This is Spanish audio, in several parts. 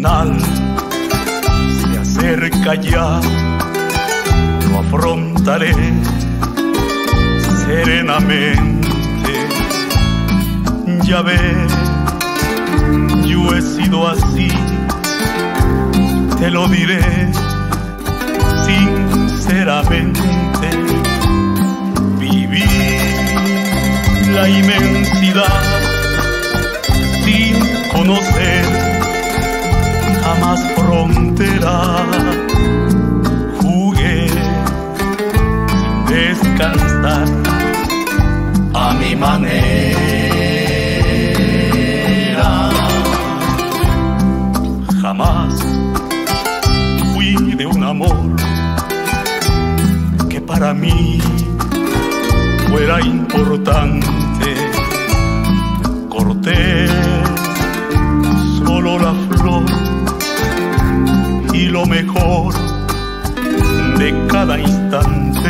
final se acerca ya, lo afrontaré serenamente. Ya ves, yo he sido así, te lo diré sinceramente. Viví la inmensidad sin conocer jamás frontera. Jugué sin descansar a mi manera. Jamás fui de un amor que para mí fuera importante. Corté solo la flor y lo mejor de cada instante.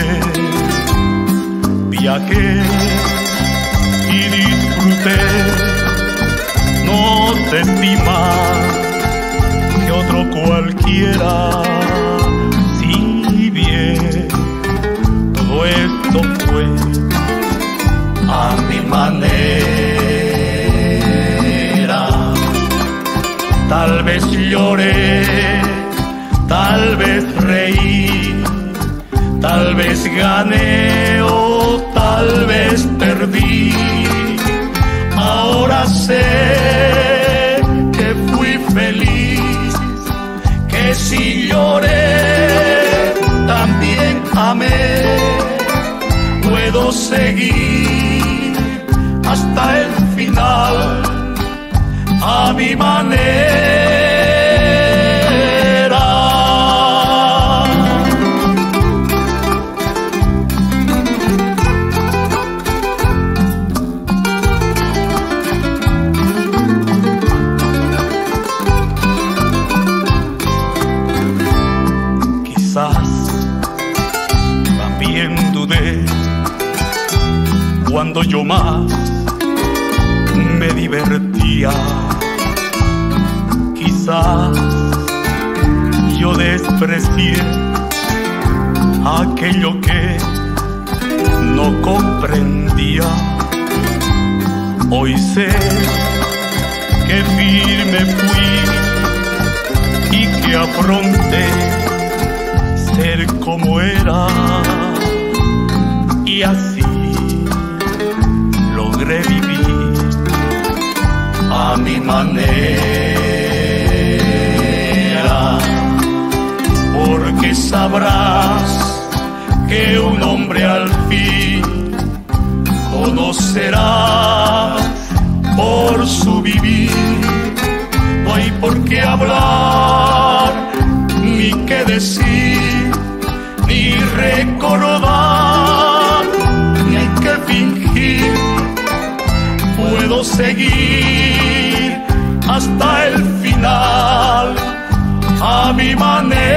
Viajé y disfruté, no te estimas que otro cualquiera. Si bien todo esto fue a mi manera, tal vez lloré, tal vez reí, tal vez gané o tal vez perdí. Ahora sé que fui feliz, que si lloré también amé. Puedo seguir hasta el final a mi manera. Quizás también dudé cuando yo más me divertía. Quizás yo desprecié aquello que no comprendía. Hoy sé que firme fui y que afronté ser como era, y así logré vivir a mi manera. Porque sabrás que un hombre al fin conocerá por su vivir. No hay por qué hablar, ni qué decir, ni recordar, ni hay que fingir. Puedo seguir hasta el final a mi manera.